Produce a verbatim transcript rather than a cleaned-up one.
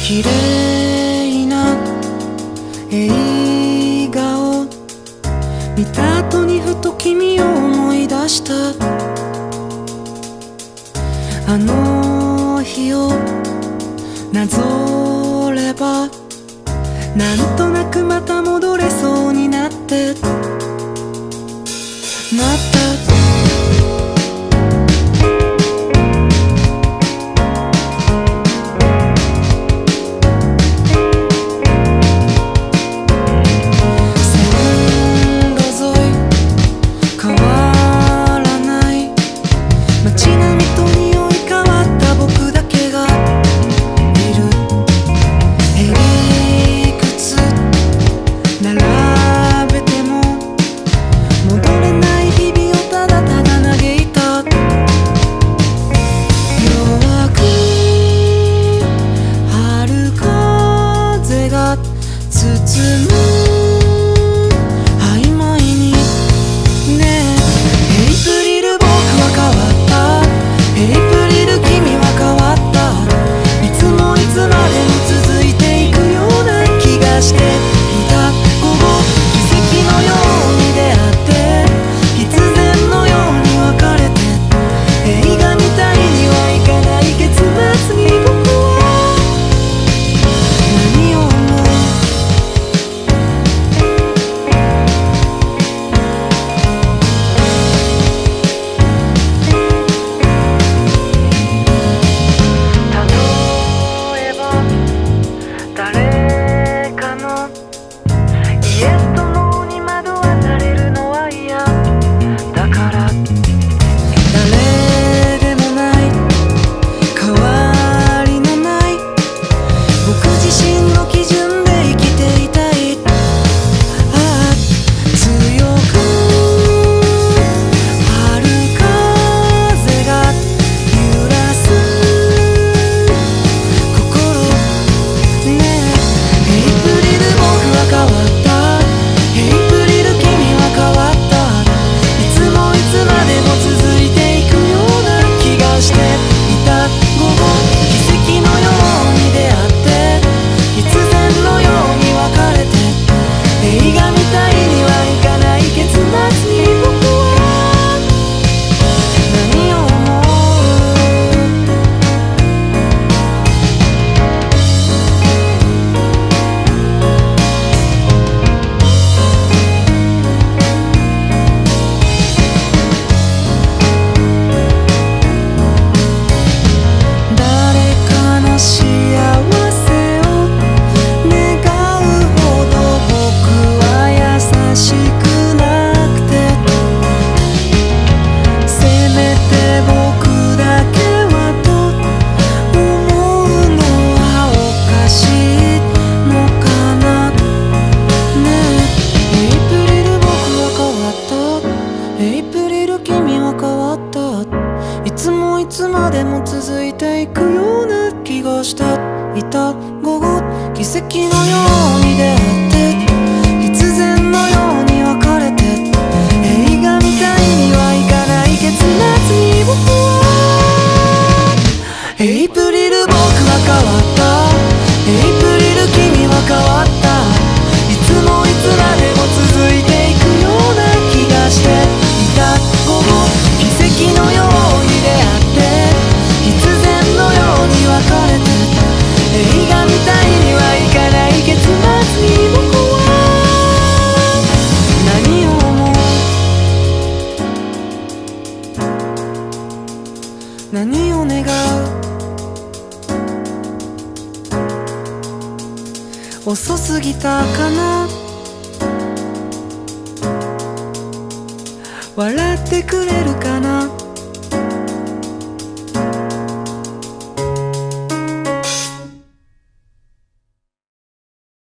綺麗な映画を見た後にふと君を思い出した。あの日をなぞればなんとなくまた戻れそうになってなった。いつまでも続いていくような気がした。いた午後奇跡のように出会って必然のように別れて映画みたいにはいかない結末に僕はエイプリル僕は変わったエイプリル君は変わったいつもいつまでも続いていくような気がしていた午後奇跡のように出会って必然のように別れて映画みたいにはいかない結末に僕は何を思う何を願う遅すぎたかな笑ってくれるかな